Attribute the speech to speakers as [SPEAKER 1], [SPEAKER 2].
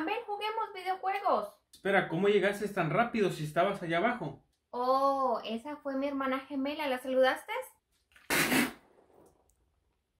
[SPEAKER 1] ven, juguemos videojuegos.
[SPEAKER 2] Espera, ¿cómo llegaste tan rápido si estabas allá abajo?
[SPEAKER 1] Oh, esa fue mi hermana gemela, ¿la saludaste?